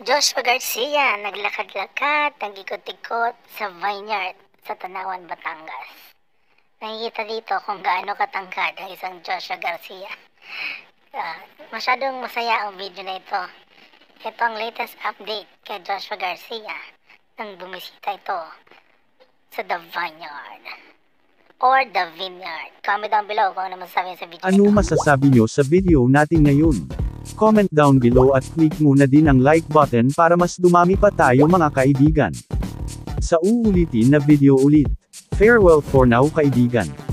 Joshua Garcia naglakad-lakad, nag-ikot-ikot sa vineyard sa Tanawan, Batangas. Nakikita dito kung gaano katangkad ang isang Joshua Garcia. Masyadong masaya ang video na ito. Ito ang latest update kay Joshua Garcia nang bumisita ito sa The Vineyard or The Vineyard. Comment down below kung ano masasabi sa video Ano ito. masasabi nyo sa video natin ngayon? Comment down below at click muna din ang like button para mas dumami pa tayo mga kaibigan. Sa uulitin na video ulit. Farewell for now kaibigan.